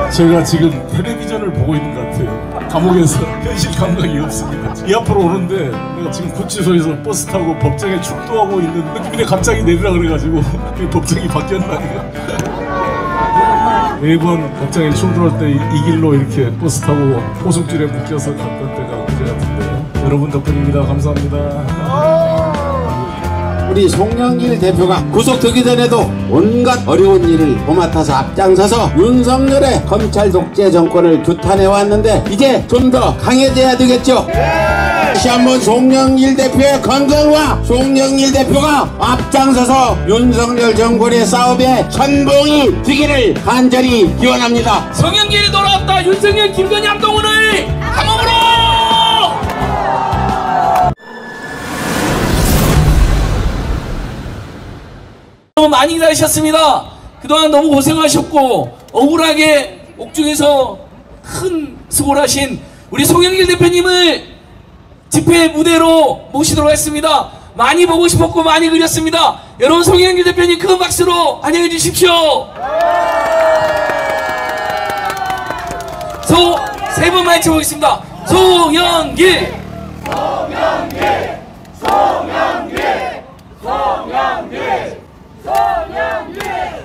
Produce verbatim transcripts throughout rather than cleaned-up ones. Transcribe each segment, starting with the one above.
제가 지금 텔레비전을 보고 있는 것 같아요. 감옥에서 현실 감각이 없습니다. 이 앞으로 오는데 내가 지금 구치소에서 버스 타고 법정에 출두하고 있는 느낌인데 갑자기 내리라 그래가지고 법정이 바뀌었나 이거. 매번 법정에 출두할 때 이 길로 이렇게 버스 타고 포승줄에 묶여서 갔던 때가 그제 같은데 여러분 덕분입니다. 감사합니다. 우리 송영길 대표가 구속되기 전에도 온갖 어려운 일을 도맡아서 앞장서서 윤석열의 검찰 독재 정권을 규탄해왔는데 이제 좀 더 강해져야 되겠죠? 다시 한번 송영길 대표의 건강과 송영길 대표가 앞장서서 윤석열 정권의 싸움에 선봉이 되기를 간절히 기원합니다. 송영길이 돌아왔다. 윤석열, 김건희, 한동훈을 감옥으로! 너무 많이 기다리셨습니다. 그동안 너무 고생하셨고 억울하게 옥중에서 큰 수고를 하신 우리 송영길 대표님을 집회 무대로 모시도록 했습니다. 많이 보고 싶었고 많이 그렸습니다. 여러분 송영길 대표님 큰 박수로 환영해 주십시오. 소 세 번만 외쳐보겠습니다. 송영길, 송영길, 송영길, 송영길, 송영길,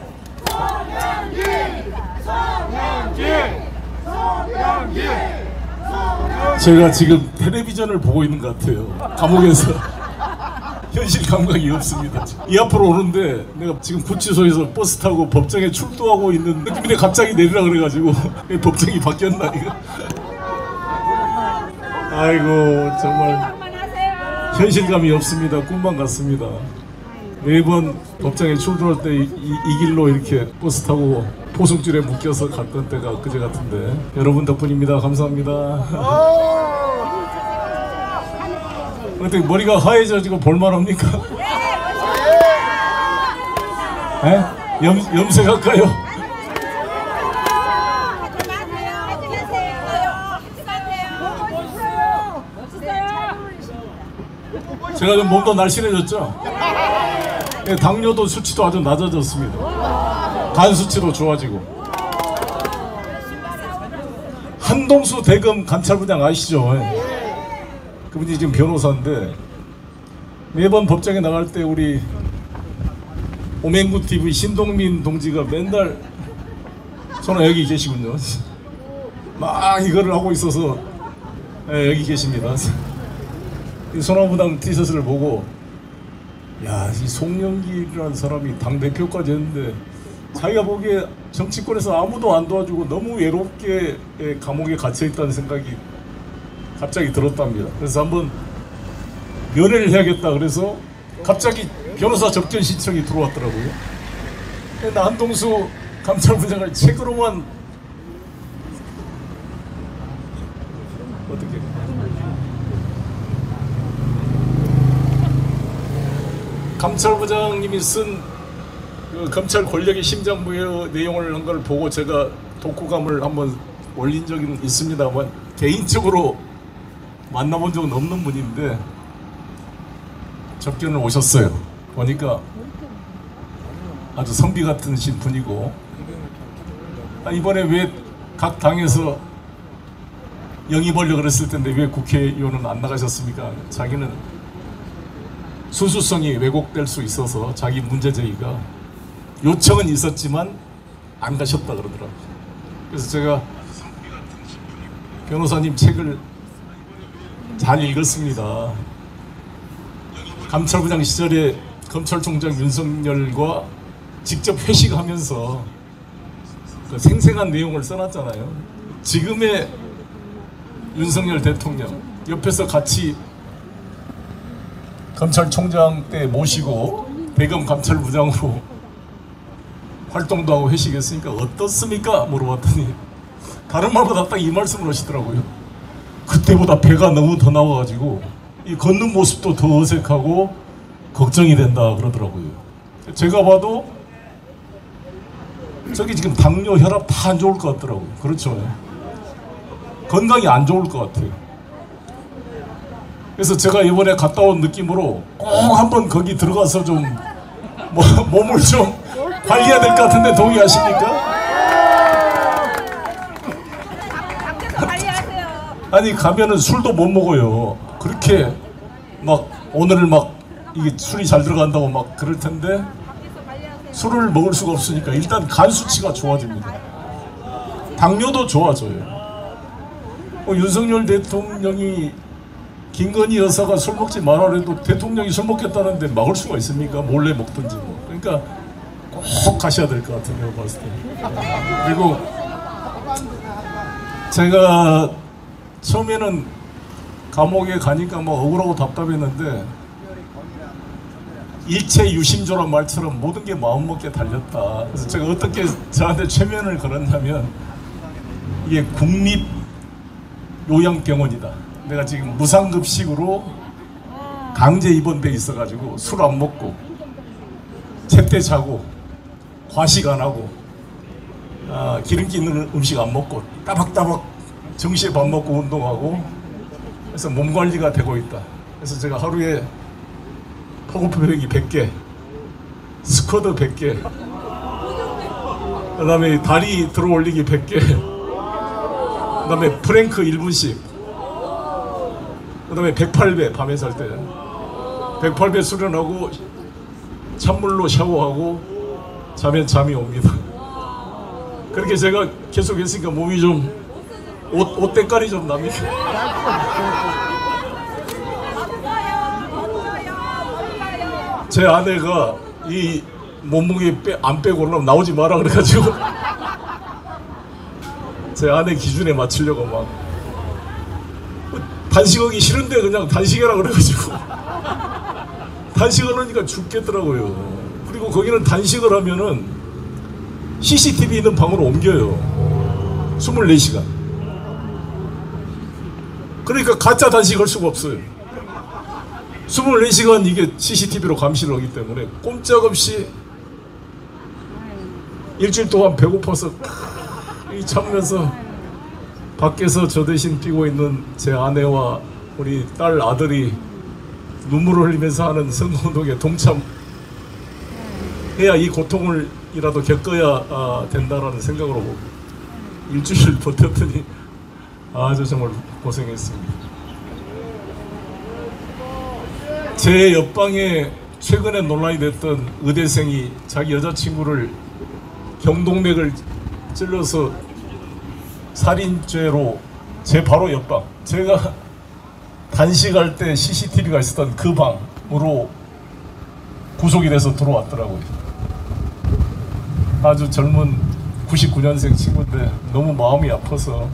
송영길, 송영길, 송영길. 제가 지금 텔레비전을 보고 있는 것 같아요. 감옥에서 현실 감각이 없습니다. 이 앞으로 오는데 내가 지금 구치소에서 버스 타고 법정에 출두하고 있는 느낌인데 갑자기 내리라 그래가지고 법정이 바뀌었나 이거. 아이고 정말 현실감이 없습니다. 꿈만 같습니다. 매번 법정에 출두할 때 이 이 길로 이렇게 버스 타고 포승줄에 묶여서 갔던 때가 그제 같은데 여러분 덕분입니다. 감사합니다. 어떻게 머리가 하얘져지고 볼만합니까? 에? 염, 염색할까요? 제가 좀 몸도 날씬해졌죠? 예, 당뇨도 수치도 아주 낮아졌습니다. 간 수치도 좋아지고. 한동수 대검 감찰부장 아시죠? 예. 그분이 지금 변호사인데 매번 법정에 나갈 때 우리 오맹구티비 신동민 동지가 맨날 저는 여기 계시군요. 막 이거를 하고 있어서 예, 여기 계십니다. 이 소나무당 티셔츠를 보고 야, 이 송영길이라는 사람이 당대표까지 했는데 자기가 보기에 정치권에서 아무도 안 도와주고 너무 외롭게 감옥에 갇혀있다는 생각이 갑자기 들었답니다. 그래서 한번 면회를 해야겠다 그래서 갑자기 변호사 접견 신청이 들어왔더라고요. 나 한동수 감찰부장을 책으로만 어떻게 감찰부장님이 쓴 그 검찰 권력의 심장부의 내용을 한 걸 보고 제가 독후감을 한번 올린 적은 있습니다만 개인적으로 만나본 적은 없는 분인데 접견을 오셨어요. 보니까 아주 성비 같은 분이고 아, 이번에 왜 각 당에서 영입하려고 그랬을 텐데 왜 국회의원은 안 나가셨습니까? 자기는 순수성이 왜곡될 수 있어서 자기 문제제기가 요청은 있었지만 안 가셨다 그러더라고요. 그래서 제가 변호사님 책을 잘 읽었습니다. 감찰부장 시절에 검찰총장 윤석열과 직접 회식하면서 그 생생한 내용을 써놨잖아요. 지금의 윤석열 대통령 옆에서 같이 검찰총장 때 모시고 대검 감찰부장으로 활동도 하고 회식했으니까 어떻습니까? 물어봤더니 다른 말보다 딱 이 말씀을 하시더라고요. 그때보다 배가 너무 더 나와가지고 이 걷는 모습도 더 어색하고 걱정이 된다 그러더라고요. 제가 봐도 저기 지금 당뇨, 혈압 다 안 좋을 것 같더라고요. 그렇죠. 건강이 안 좋을 것 같아요. 그래서 제가 이번에 갔다 온 느낌으로 꼭 한번 거기 들어가서 좀 뭐, 몸을 좀 관리해야 될 것 같은데 동의하십니까? 아니 가면은 술도 못 먹어요. 그렇게 막 오늘 막 이게 술이 잘 들어간다고 막 그럴 텐데 술을 먹을 수가 없으니까 일단 간 수치가 좋아집니다. 당뇨도 좋아져요. 어, 윤석열 대통령이 김건희 여사가 술 먹지 마라 그래도 대통령이 술 먹겠다는데 막을 수가 있습니까? 몰래 먹든지 뭐. 그러니까 꼭 가셔야 될 것 같아요. 내가 봤을 때. 그리고 제가 처음에는 감옥에 가니까 뭐 억울하고 답답했는데 일체 유심조란 말처럼 모든 게 마음먹기에 달렸다. 그래서 제가 어떻게 저한테 최면을 걸었냐면 이게 국립요양병원이다. 내가 지금 무상급식으로 강제 입원돼 있어가지고 술 안 먹고 제때 자고 과식 안 하고 아, 기름기 있는 음식 안 먹고 따박따박 정시에 밥 먹고 운동하고 그래서 몸 관리가 되고 있다. 그래서 제가 하루에 허겁지겁 백 개, 스쿼트 백 개, 그 다음에 다리 들어 올리기 백 개, 그 다음에 프랭크 일 분씩, 그 다음에 백팔 배 밤에 잘 때 백팔 배 수련하고 찬물로 샤워하고 자면 잠이 옵니다. 그렇게 제가 계속 했으니까 몸이 좀 옷, 옷 때깔이 좀 납니다. 제 아내가 이 몸무게 빼, 안 빼고 올라오면 나오지 마라 그래가지고 제 아내 기준에 맞추려고 막 단식하기 싫은데 그냥 단식해라 그래가지고 단식을 하니까 죽겠더라고요. 그리고 거기는 단식을 하면은 씨씨티비 있는 방으로 옮겨요. 이십사 시간. 그러니까 가짜 단식할 수가 없어요. 이십사 시간 이게 씨씨티비로 감시를 하기 때문에 꼼짝없이 일주일 동안 배고파서 참으면서 밖에서 저 대신 뛰고 있는 제 아내와 우리 딸 아들이 눈물을 흘리면서 하는 선거운동에 동참해야 이 고통을 이라도 겪어야 아, 된다라는 생각으로 일주일 버텼더니 아주 정말 고생했습니다. 제 옆방에 최근에 논란이 됐던 의대생이 자기 여자친구를 경동맥을 찔러서 살인죄로 제 바로 옆방, 제가 단식할 때 씨씨티비가 있었던 그 방으로 구속이 돼서 들어왔더라고요. 아주 젊은 구십구 년생 친구인데 너무 마음이 아파서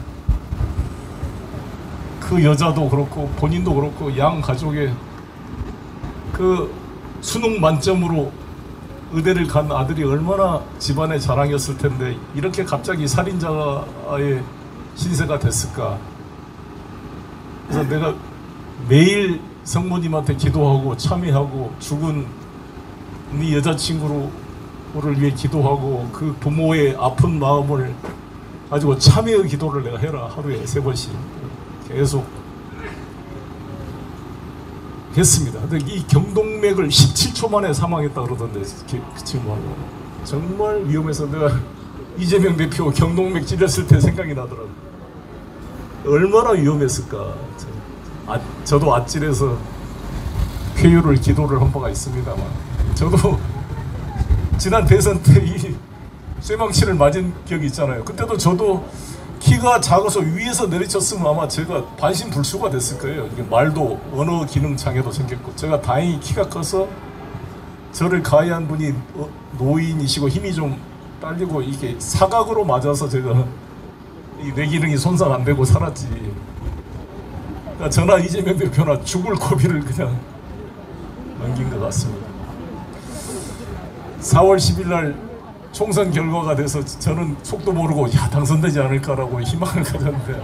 그 여자도 그렇고 본인도 그렇고 양 가족의 그 수능 만점으로 의대를 간 아들이 얼마나 집안의 자랑이었을 텐데 이렇게 갑자기 살인자의 신세가 됐을까. 그래서 내가 매일 성모님한테 기도하고 참회하고 죽은 네 여자친구를 위해 기도하고 그 부모의 아픈 마음을 가지고 참회의 기도를 내가 해라. 하루에 세 번씩 계속 했습니다. 근데 이 경동맥을 십칠 초 만에 사망했다 그러던데 지금 정말 위험해서 내가 이재명 대표 경동맥 찔렸을 때 생각이 나더라고요. 얼마나 위험했을까. 아, 저도 아찔해서 쾌유를 기도를 한 바가 있습니다만 저도 지난 대선 때 이 쇠망치를 맞은 기억이 있잖아요. 그때도 저도 키가 작아서 위에서 내리쳤으면 아마 제가 반신불수가 됐을 거예요. 이게 말도 언어 기능 장애도 생겼고 제가 다행히 키가 커서 저를 가해한 분이 노인이시고 힘이 좀 딸리고 이게 사각으로 맞아서 제가 이 뇌기능이 손상 안 되고 살았지. 그러니까 저나 이재명 대표나 죽을 고비를 그냥 넘긴 것 같습니다. 사월 십일 날 총선 결과가 돼서 저는 속도 모르고 야 당선되지 않을까라고 희망을 가졌는데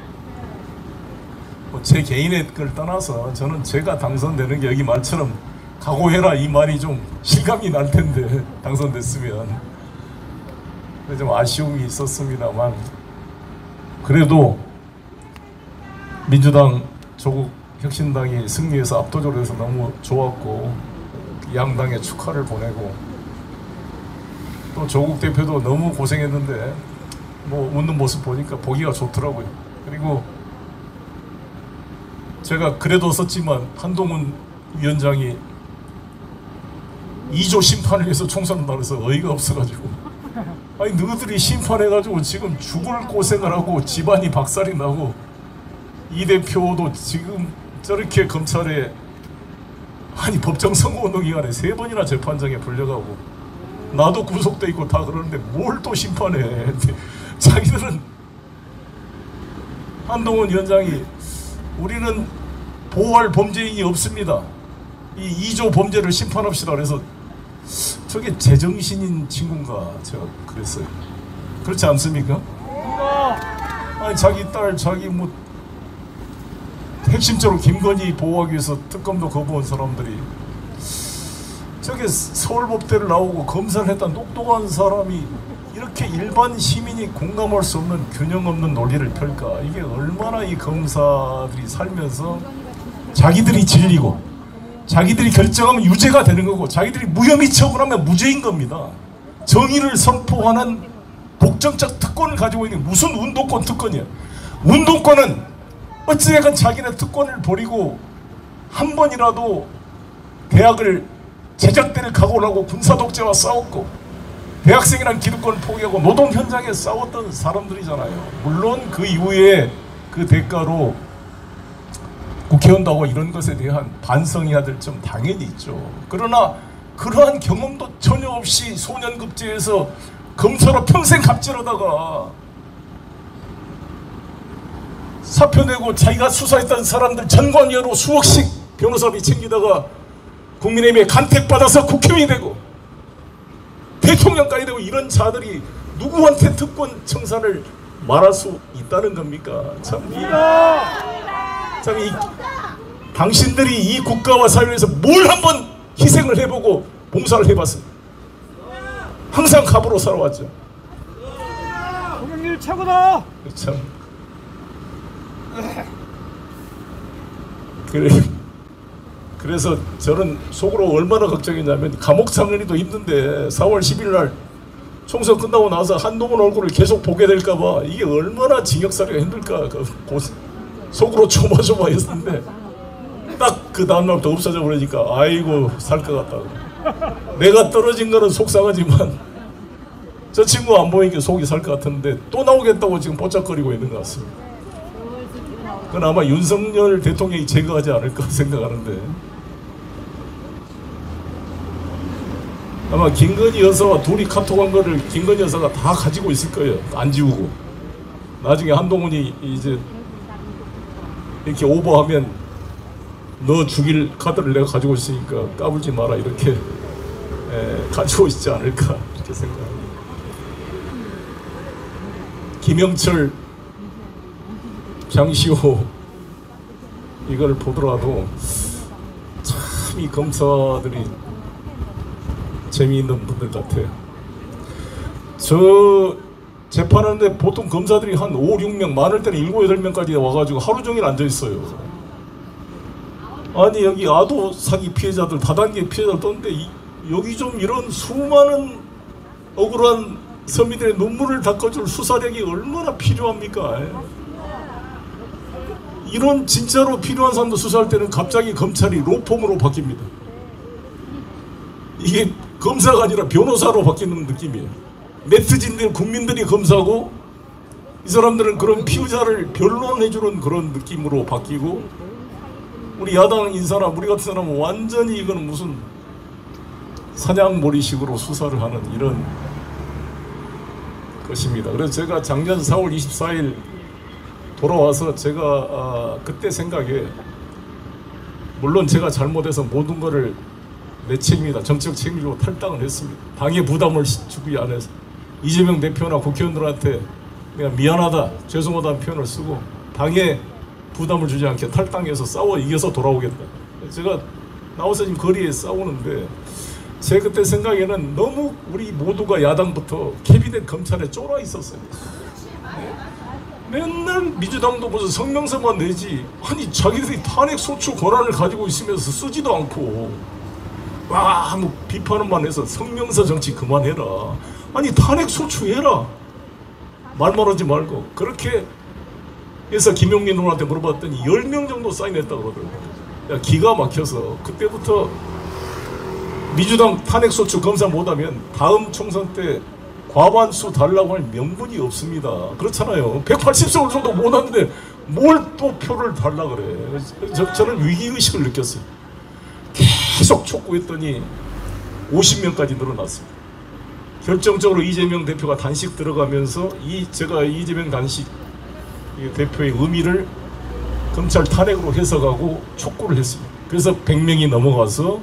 뭐 제 개인의 걸 떠나서 저는 제가 당선되는 게 여기 말처럼 각오해라 이 말이 좀 실감이 날 텐데 당선됐으면 좀 아쉬움이 있었습니다만 그래도 민주당 조국 혁신당이 승리해서 압도적으로 해서 너무 좋았고 양당에 축하를 보내고 또 조국 대표도 너무 고생했는데 뭐 웃는 모습 보니까 보기가 좋더라고요. 그리고 제가 그래도 썼지만 한동훈 위원장이 이 조 심판을 위해서 총선을 나눠서 어이가 없어가지고, 아니 너희들이 심판해가지고 지금 죽을 고생을 하고 집안이 박살이 나고, 이 대표도 지금 저렇게 검찰에 아니 법정 선고 기간에 세 번이나 재판장에 불려가고, 나도 구속돼 있고 다 그러는데 뭘 또 심판해. 자기들은, 한동훈 위원장이 우리는 보호할 범죄인이 없습니다, 이 이 조 범죄를 심판합시다 그래서, 저게 제정신인 친구인가 제가 그랬어요. 그렇지 않습니까? 아니 자기 딸 자기 뭐 핵심적으로 김건희 보호하기 위해서 특검도 거부한 사람들이 저게 서울법대를 나오고 검사를 했던 똑똑한 사람이 이렇게 일반 시민이 공감할 수 없는 균형 없는 논리를 펼까? 이게 얼마나 이 검사들이 살면서 자기들이 진리고 자기들이 결정하면 유죄가 되는 거고 자기들이 무혐의 처분하면 무죄인 겁니다. 정의를 선포하는 독점적 특권을 가지고 있는 무슨 운동권 특권이야. 운동권은 어찌됐건 자기네 특권을 버리고 한 번이라도 대학을 제작대를 각오를 하고 군사독재와 싸웠고 대학생이란 기득권을 포기하고 노동 현장에 싸웠던 사람들이잖아요. 물론 그 이후에 그 대가로 국회의원하고 이런 것에 대한 반성해야 될 점 당연히 있죠. 그러나 그러한 경험도 전혀 없이 소년급제에서 검사로 평생 갑질하다가 사표 내고 자기가 수사했던 사람들 전관예로 수억씩 변호사비 챙기다가 국민의힘에 간택받아서 국회의원이 되고 대통령까지 되고 이런 자들이 누구한테 특권 청산을 말할 수 있다는 겁니까? 참, 이, 참 이, 당신들이 이 국가와 사회에서 뭘 한번 희생을 해보고 봉사를 해봤어요. 항상 갑으로 살아왔죠. 송영길 최고다. 참 그래. 그래서 저는 속으로 얼마나 걱정했냐면 감옥 상근이도 힘든데 사월 십일 날 총선 끝나고 나서 한동훈 얼굴을 계속 보게 될까봐 이게 얼마나 징역살이가 힘들까 그 속으로 조마조마했는데 딱 그 다음날부터 없어져 버리니까 아이고 살 것 같다고. 내가 떨어진 거는 속상하지만 저 친구 안 보이니까 속이 살 것 같은데 또 나오겠다고 지금 뽀짝거리고 있는 것 같습니다. 그건 아마 윤석열 대통령이 제거하지 않을까 생각하는데 아마 김건희 여사와 둘이 카톡한 거를 김건희 여사가 다 가지고 있을 거예요. 안 지우고 나중에 한동훈이 이제 이렇게 오버하면 너 죽일 카드를 내가 가지고 있으니까 까불지 마라 이렇게 에, 가지고 있지 않을까 이렇게 생각합니다. 김영철, 장시호 이걸 보더라도 참 이 검사들이 재미있는 분들 같아요. 저 재판하는데 보통 검사들이 한 오, 육 명, 많을 때는 일곱, 여덟 명까지 와가지고 하루 종일 앉아있어요. 아니 여기 아도 사기 피해자들, 다단계 피해자들 떴는데 이, 여기 좀 이런 수많은 억울한 서민들의 눈물을 닦아줄 수사력이 얼마나 필요합니까? 이런 진짜로 필요한 사람도 수사할 때는 갑자기 검찰이 로펌으로 바뀝니다. 이게 검사가 아니라 변호사로 바뀌는 느낌이에요. 네티즌들, 국민들이 검사고 이 사람들은 그런 피의자를 변론해주는 그런 느낌으로 바뀌고 우리 야당 인사나 우리 같은 사람은 완전히 이거는 무슨 사냥몰이식으로 수사를 하는 이런 것입니다. 그래서 제가 작년 사월 이십사일 돌아와서 제가 아, 그때 생각에 물론 제가 잘못해서 모든 거를 내 책임이다, 정치적 책임으로 탈당을 했습니다. 당의 부담을 주기 안해서 이재명 대표나 국회의원들한테 내가 미안하다, 죄송하다는 표현을 쓰고 당의 부담을 주지 않게 탈당해서 싸워 이겨서 돌아오겠다. 제가 나와서 지금 거리에 싸우는데 제 그때 생각에는 너무 우리 모두가 야당부터 캐비넷 검찰에 쫄아 있었어요. 맨날 민주당도 무슨 성명서만 내지 아니 자기들이 탄핵소추 권한을 가지고 있으면서 쓰지도 않고 와 뭐 비판만 해서 성명서 정치 그만해라. 아니 탄핵소추 해라. 말만 하지 말고 그렇게 그래서 김용민 의원한테 물어봤더니 열 명 정도 사인했다고 그러더라고요. 야, 기가 막혀서 그때부터 민주당 탄핵소추 검사 못하면 다음 총선 때 과반수 달라고 할 명분이 없습니다. 그렇잖아요. 백팔십 석 정도 못하는데 뭘 또 표를 달라 그래. 저, 저는 위기의식을 느꼈어요. 계속 촉구했더니 오십 명까지 늘어났습니다. 결정적으로 이재명 대표가 단식 들어가면서 이 제가 이재명 단식 대표의 의미를 검찰 탄핵으로 해석하고 촉구를 했습니다. 그래서 백 명이 넘어가서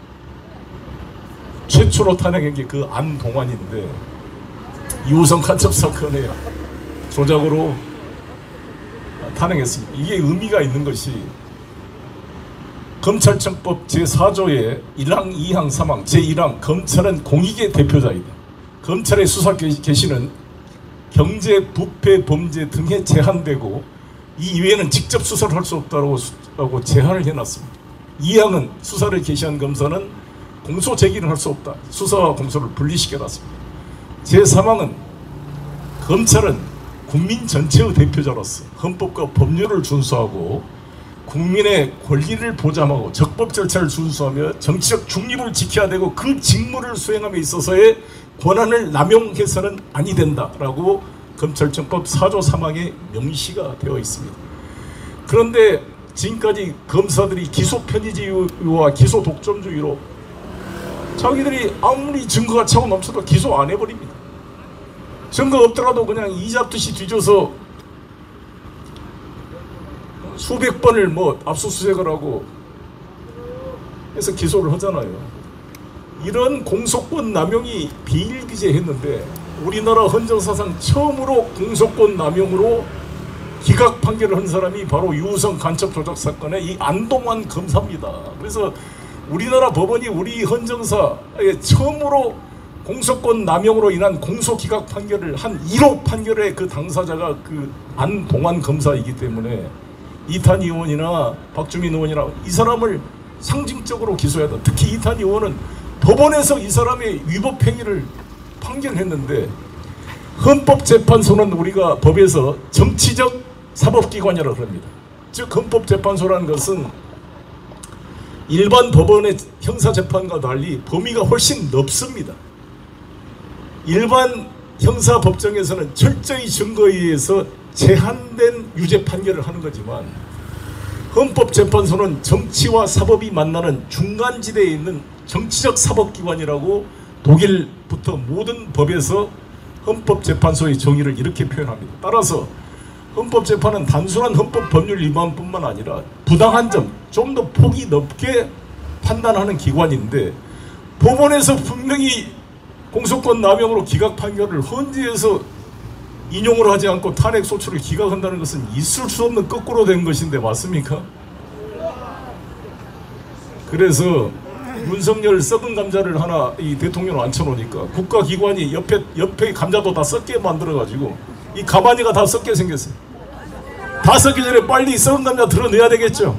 최초로 탄핵한 게 그 안동환인데 이호성 간첩 사건에 조작으로 탄핵했습니다. 이게 의미가 있는 것이 검찰청법 제사 조의 일 항, 이 항, 삼 항, 제일 항 검찰은 공익의 대표자이다. 검찰의 수사 개시는 경제, 부패, 범죄 등에 제한되고 이 이외에는 직접 수사를 할 수 없다고 제한을 해놨습니다. 이 항은 수사를 개시한 검사는 공소 제기를 할 수 없다. 수사와 공소를 분리시켜놨습니다. 제삼 항은 검찰은 국민 전체의 대표자로서 헌법과 법률을 준수하고 국민의 권리를 보장하고 적법 절차를 준수하며 정치적 중립을 지켜야 되고 그 직무를 수행함에 있어서의 권한을 남용해서는 아니 된다라고 검찰청법 사 조 삼 항에 명시가 되어 있습니다. 그런데 지금까지 검사들이 기소 편의주의와 기소 독점주의로 자기들이 아무리 증거가 차고 넘쳐도 기소 안 해버립니다. 증거 없더라도 그냥 이잡듯이 뒤져서 수백 번을 뭐 압수수색을 하고 해서 기소를 하잖아요. 이런 공소권 남용이 비일비재했는데 우리나라 헌정사상 처음으로 공소권 남용으로 기각 판결을 한 사람이 바로 유우성 간첩 조작 사건의 이 안동환 검사입니다. 그래서 우리나라 법원이 우리 헌정사에 처음으로 공소권 남용으로 인한 공소 기각 판결을 한 일 호 판결의 그 당사자가 그 안동환 검사이기 때문에 이탄 의원이나 박주민 의원이나 이 사람을 상징적으로 기소해야 한다. 특히 이탄 의원은 법원에서 이 사람의 위법 행위를 판결했는데 헌법재판소는 우리가 법에서 정치적 사법기관이라고 합니다. 즉 헌법재판소라는 것은 일반 법원의 형사재판과 달리 범위가 훨씬 넓습니다. 일반 형사법정에서는 철저히 증거에 의해서 제한된 유죄 판결을 하는 거지만 헌법재판소는 정치와 사법이 만나는 중간지대에 있는 정치적 사법기관이라고 독일부터 모든 법에서 헌법재판소의 정의를 이렇게 표현합니다. 따라서 헌법재판은 단순한 헌법법률 위반뿐만 아니라 부당한 점, 좀 더 폭이 넓게 판단하는 기관인데 법원에서 분명히 공소권 남용으로 기각 판결을 헌재에서 인용을 하지 않고 탄핵 소추를 기각한다는 것은 있을 수 없는 거꾸로 된 것인데 맞습니까? 그래서 윤석열 썩은 감자를 하나 이 대통령을 앉혀놓으니까 국가기관이 옆에 옆에 감자도 다 썩게 만들어가지고 이 가만히가 다 썩게 생겼어요. 다 썩기 전에 빨리 썩은 감자 드러내야 되겠죠.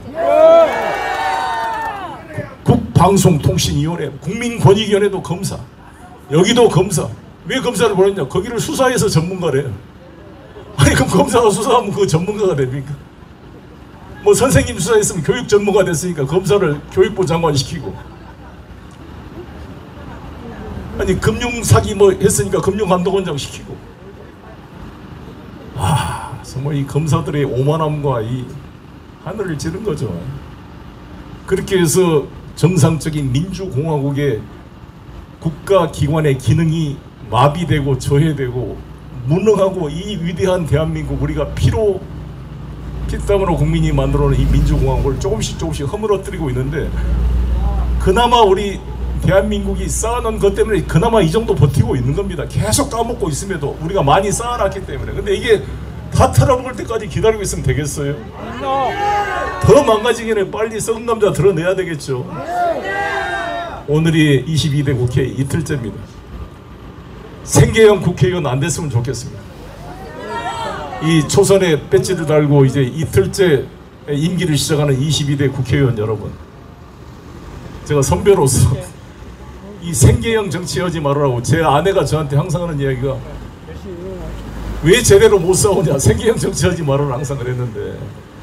국방송통신위원회, 국민권익위원회도 검사, 여기도 검사. 왜 검사를 보냈냐? 거기를 수사해서 전문가래요. 아니 그럼 검사가 수사하면 그 전문가가 됩니까? 뭐 선생님 수사했으면 교육 전문가 됐으니까 검사를 교육부 장관 시키고, 아니 금융 사기 뭐 했으니까 금융감독원장 시키고. 아 정말 이 검사들의 오만함과 이 하늘을 찌른 거죠. 그렇게 해서 정상적인 민주공화국의 국가기관의 기능이 마비되고 저해되고 무능하고 이 위대한 대한민국, 우리가 피로 피땀으로 국민이 만들어놓은 이 민주공화국을 조금씩 조금씩 허물어뜨리고 있는데, 그나마 우리 대한민국이 쌓아놓은 것 때문에 그나마 이 정도 버티고 있는 겁니다. 계속 까먹고 있음에도 우리가 많이 쌓아놨기 때문에. 근데 이게 다 털어먹을 때까지 기다리고 있으면 되겠어요? 더 망가지기 전에 빨리 썩은 감자 드러내야 되겠죠. 오늘이 이십이 대 국회 이틀째입니다. 생계형 국회의원 안 됐으면 좋겠습니다. 이 초선에 배지를 달고 이제 이틀째 임기를 시작하는 이십이 대 국회의원 여러분, 제가 선배로서 이 생계형 정치하지 말으라고 제 아내가 저한테 항상 하는 이야기가, 왜 제대로 못 싸우냐. 생계형 정치하지 말아라 항상 그랬는데,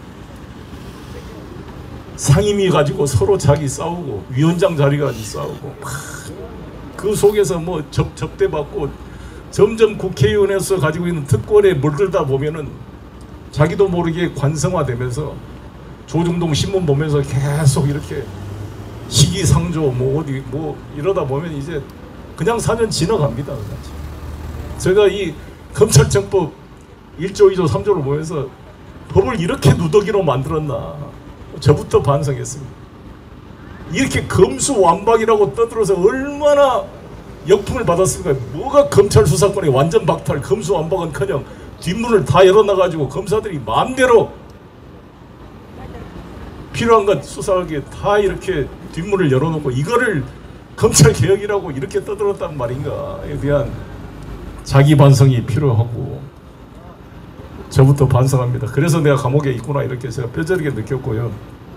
상임위 가지고 서로 자기 싸우고 위원장 자리 가지고 싸우고 막 그 속에서 뭐 접, 접대받고 점점 국회의원에서 가지고 있는 특권에 물들다 보면은 자기도 모르게 관성화되면서 조중동 신문 보면서 계속 이렇게 시기상조 뭐 어디 뭐 이러다 보면 이제 그냥 사 년 지나갑니다. 제가 이 검찰청법 일 조, 이 조, 삼 조를 보면서 법을 이렇게 누더기로 만들었나 저부터 반성했습니다. 이렇게 검수완박이라고 떠들어서 얼마나 역풍을 받았습니까? 뭐가 검찰 수사권이 완전 박탈, 검수완박은커녕 뒷문을 다 열어놔가지고 검사들이 마음대로 필요한 것 수사하기에 다 이렇게 뒷문을 열어놓고 이거를 검찰 개혁이라고 이렇게 떠들었단 말인가에 대한 자기 반성이 필요하고 저부터 반성합니다. 그래서 내가 감옥에 있구나 이렇게 제가 뼈저리게 느꼈고요.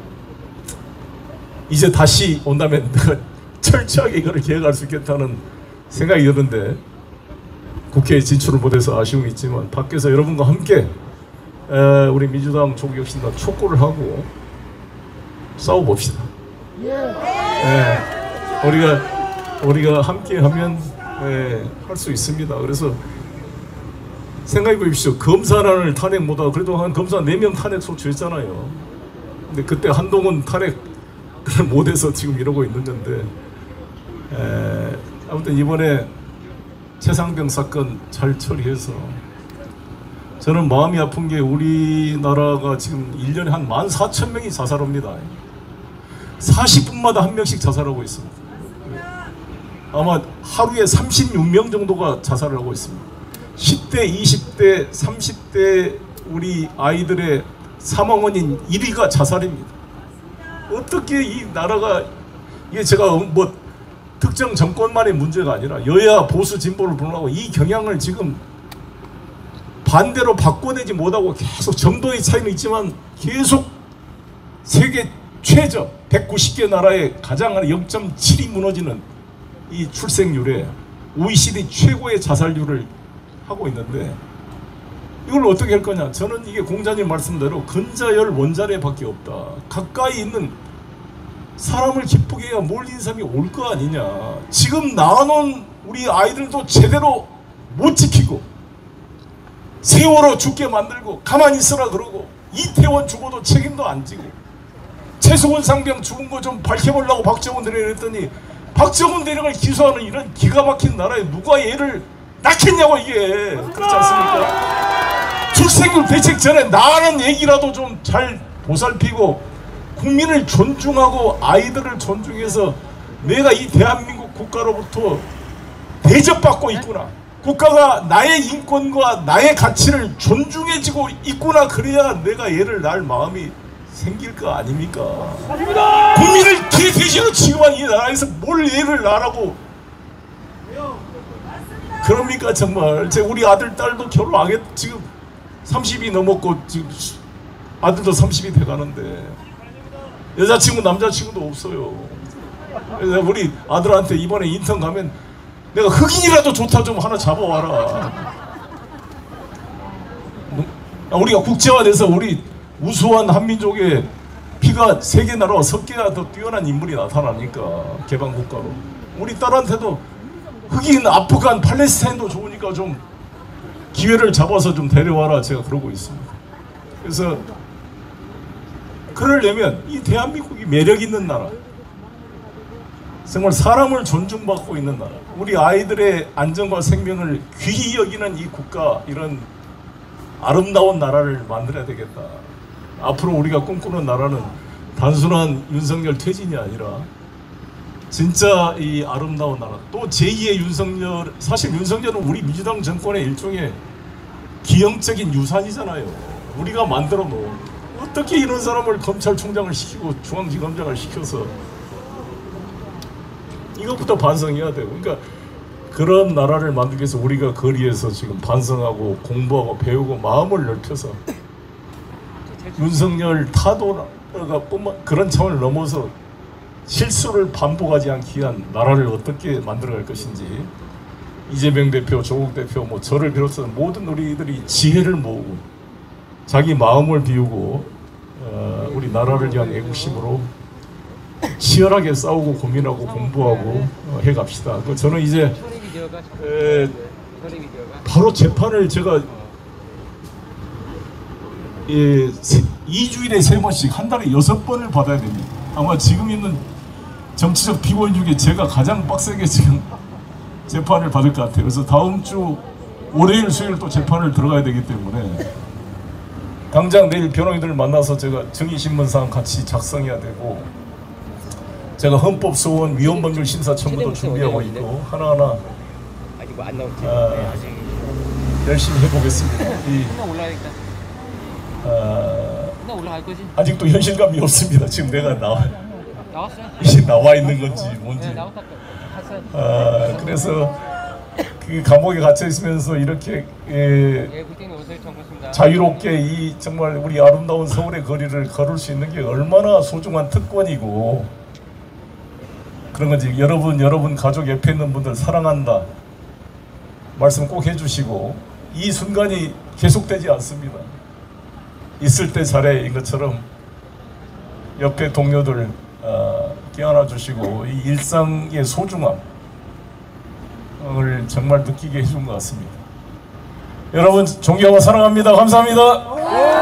이제 다시 온다면 내가 철저하게 이거를 개혁할 수 있겠다는 생각이 드는데 국회에 진출을 못해서 아쉬움이 있지만 밖에서 여러분과 함께 에, 우리 민주당 조국혁신당 촉구를 하고 싸워봅시다. 예, 우리가 우리가 함께하면 예, 할 수 있습니다. 그래서 생각해 보십시오. 검사를 탄핵 못하고 그래도 한 검사 네 명 탄핵 소추했잖아요. 근데 그때 한동훈 탄핵 못해서 지금 이러고 있는 건데 에, 아무튼 이번에 최상병 사건 잘 처리해서 저는 마음이 아픈 게 우리나라가 지금 일 년에 한 만 사천 명이 자살합니다. 사십 분마다 한 명씩 자살하고 있습니다. 아마 하루에 삼십육 명 정도가 자살을 하고 있습니다. 십 대, 이십 대, 삼십 대 우리 아이들의 사망 원인 일 위가 자살입니다. 어떻게 이 나라가 이게 제가 뭐 특정 정권만의 문제가 아니라 여야 보수 진보를 불문하고 이 경향을 지금 반대로 바꿔내지 못하고 계속 정도의 차이는 있지만 계속 세계 최저 백구십 개 나라의 가장 영 점 칠이 무너지는 이 출생률에 오이시디 최고의 자살률을 하고 있는데 이걸 어떻게 할 거냐. 저는 이게 공자님 말씀대로 근자열 원자례밖에 없다. 가까이 있는 사람을 기쁘게 해야 뭘 인삼이 올 거 아니냐. 지금 낳아놓은 우리 아이들도 제대로 못 지키고 세월호 죽게 만들고 가만히 있으라 그러고 이태원 죽어도 책임도 안 지고 최수근 상병 죽은 거 좀 밝혀보려고 박정훈 대령을 했더니 박정훈 대령을 기소하는 이런 기가 막힌 나라에 누가 얘를 낳겠냐고. 이게 그렇지 않습니까? 출생률 대책 전에 나는 얘기라도 좀 잘 보살피고 국민을 존중하고 아이들을 존중해서 내가 이 대한민국 국가로부터 대접받고 있구나, 국가가 나의 인권과 나의 가치를 존중해지고 있구나, 그래야 내가 얘를 낳을 마음이 생길 거 아닙니까? 아닙니다. 국민을 개돼지로 취급한 이 나라에서 뭘 얘를 낳으라고 그럽니까? 정말 제 우리 아들 딸도 결혼 안 했, 지금 삼십이 넘었고 지금 아들도 삼십이 돼가는데 여자친구 남자친구도 없어요. 그래서 우리 아들한테 이번에 인턴 가면 내가 흑인이라도 좋다 좀 하나 잡아와라. 우리가 국제화돼서 우리 우수한 한민족의 피가 세계 나라와 섞여야 더 뛰어난 인물이 나타나니까 개방국가로. 우리 딸한테도 흑인, 아프간, 팔레스타인도 좋으니까 좀 기회를 잡아서 좀 데려와라 제가 그러고 있습니다. 그래서 그러려면 이 대한민국이 매력 있는 나라, 정말 사람을 존중받고 있는 나라, 우리 아이들의 안전과 생명을 귀히 여기는 이 국가, 이런 아름다운 나라를 만들어야 되겠다. 앞으로 우리가 꿈꾸는 나라는 단순한 윤석열 퇴진이 아니라 진짜 이 아름다운 나라, 또 제이의 윤석열, 사실 윤석열은 우리 민주당 정권의 일종의 기형적인 유산이잖아요. 우리가 만들어 놓은. 어떻게 이런 사람을 검찰총장을 시키고 중앙지검장을 시켜서, 이것부터 반성해야 되고. 그러니까 그런 나라를 만들기 위해서 우리가 거리에서 지금 반성하고 공부하고 배우고 마음을 넓혀서 윤석열 타도가 뿐만 그런 차원을 넘어서 실수를 반복하지 않기 위한 나라를 어떻게 만들어갈 것인지 이재명 대표, 조국 대표, 뭐 저를 비롯해서 모든 우리들이 지혜를 모으고 자기 마음을 비우고 어, 우리 나라를 위한 애국심으로 치열하게 싸우고 고민하고 공부하고 어, 해갑시다. 그 저는 이제 에, 바로 재판을 제가 예, 이 주일에 세 번씩 한 달에 여섯 번을 받아야 됩니다. 아마 지금 있는 정치적 피고인 중에 제가 가장 빡세게 지금 재판을 받을 것 같아요. 그래서 다음 주 월요일, 수요일 또 재판을 들어가야 되기 때문에 당장 내일 변호인들을 만나서 제가 정의신문상 같이 작성해야 되고, 제가 헌법소원 위헌법률 심사 청구도 준비하고 있고 하나하나 아, 열심히 해보겠습니다. 이, 아, 올라갈 거지? 아직도 현실감이 없습니다. 지금 내가 나와 나왔어요? 이제 나와 있는 건지 뭔지. 네, 나왔다. 갔어요. 아, 그래서 그 감옥에 갇혀 있으면서 이렇게 예, 예, 국장님 오세요. 정국습니다. 자유롭게 이 정말 우리 아름다운 서울의 거리를 걸을 수 있는 게 얼마나 소중한 특권이고 그런 건지, 여러분 여러분 가족 옆에 있는 분들 사랑한다 말씀 꼭 해주시고, 이 순간이 계속되지 않습니다. 있을 때 잘해인 것처럼 옆에 동료들 어, 껴안아 주시고 이 일상의 소중함을 정말 느끼게 해준 것 같습니다. 여러분 존경하고 사랑합니다. 감사합니다.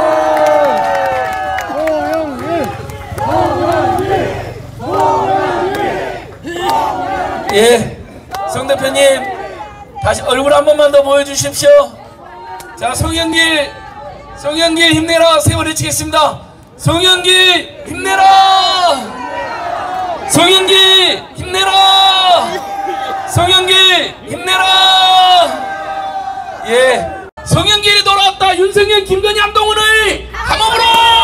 예, 성 대표님 다시 얼굴 한 번만 더 보여주십시오. 자, 송영길, 송영길 힘내라 세 번 외치겠습니다. 송영길 힘내라! 송영길 힘내라! 송영길 힘내라! 예, 송영길이 돌아왔다. 윤석열, 김건희, 한동훈을 감옥으로!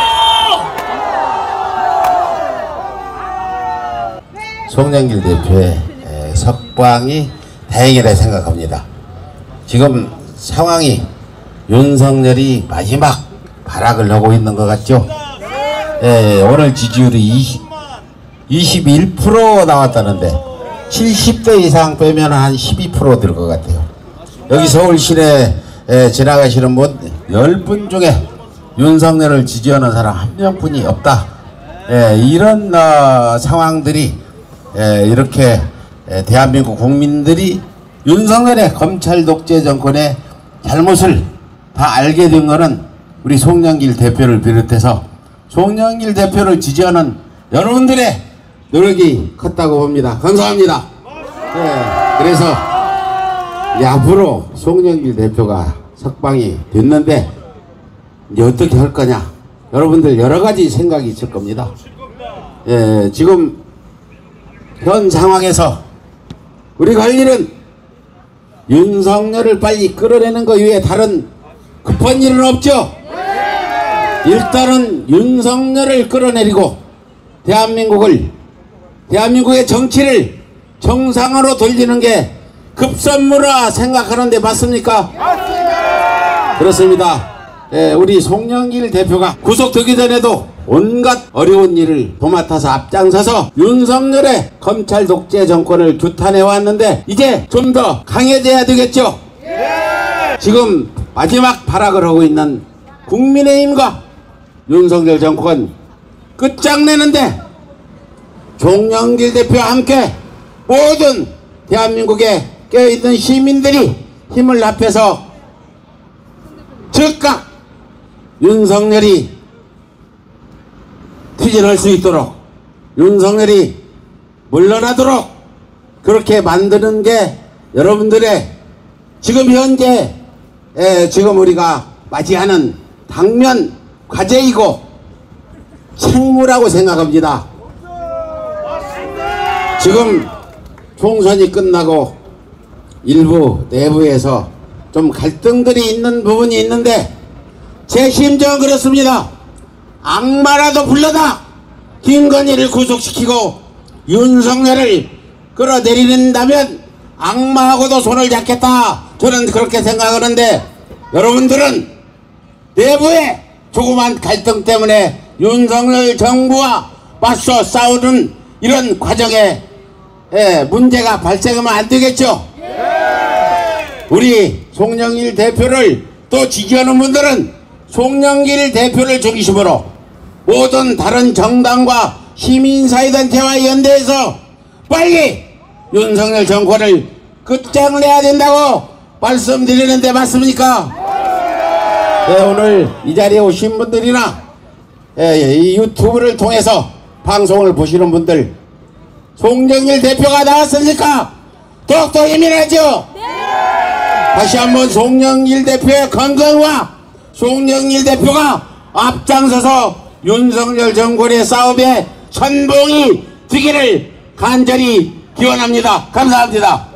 송영길 대표의 석방이 다행이라 생각합니다. 지금 상황이 윤석열이 마지막 발악을 하고 있는 것 같죠? 예, 오늘 지지율이 이십, 이십일 퍼센트 나왔다는데 칠십 대 이상 빼면 한 십이 퍼센트 될 것 같아요. 여기 서울 시내 에, 지나가시는 분 열 분 중에 윤석열을 지지하는 사람 한 명뿐이 없다. 예, 이런 어, 상황들이 에, 이렇게 에, 대한민국 국민들이 윤석열의 검찰 독재 정권의 잘못을 다 알게 된 것은 우리 송영길 대표를 비롯해서 송영길 대표를 지지하는 여러분들의 노력이 컸다고 봅니다. 감사합니다. 네, 그래서 이제 앞으로 송영길 대표가 석방이 됐는데 이제 어떻게 할 거냐, 여러분들 여러 가지 생각이 있을 겁니다. 예, 지금 현 상황에서 우리가 할 일은 윤석열을 빨리 끌어내는 것 외에 다른 급한 일은 없죠. 일단은 윤석열을 끌어내리고 대한민국을 대한민국의 정치를 정상으로 돌리는 게 급선무라 생각하는데 맞습니까? 맞습니다. 그렇습니다. 예, 우리 송영길 대표가 구속되기 전에도 온갖 어려운 일을 도맡아서 앞장서서 윤석열의 검찰 독재 정권을 규탄해 왔는데 이제 좀 더 강해져야 되겠죠. 예! 지금 마지막 발악을 하고 있는 국민의힘과 윤석열 정권 끝장내는데 송영길 대표와 함께 모든 대한민국에 깨어있는 시민들이 힘을 합해서 즉각 윤석열이 퇴진할 수 있도록, 윤석열이 물러나도록 그렇게 만드는 게 여러분들의 지금 현재 에, 지금 우리가 맞이하는 당면 과제이고 책무라고 생각합니다. 지금 총선이 끝나고 일부 내부에서 좀 갈등들이 있는 부분이 있는데 제 심정은 그렇습니다. 악마라도 불러다 김건희를 구속시키고 윤석열을 끌어내린다면 악마하고도 손을 잡겠다, 저는 그렇게 생각하는데 여러분들은 내부의 조그만 갈등 때문에 윤석열 정부와 맞서 싸우는 이런 과정에 예, 문제가 발생하면 안 되겠죠. 예! 우리 송영길 대표를 또 지지하는 분들은 송영길 대표를 중심으로 모든 다른 정당과 시민사회단체와 연대해서 빨리 윤석열 정권을 끝장을 내야 된다고 말씀드리는데 맞습니까? 네, 오늘 이 자리에 오신 분들이나 예, 이 유튜브를 통해서 방송을 보시는 분들 송영길 대표가 나왔으니까 더욱더 예민하죠? 네! 다시 한번 송영길 대표의 건강과 송영길 대표가 앞장서서 윤석열 정권의 싸움에 선봉이 되기를 간절히 기원합니다. 감사합니다.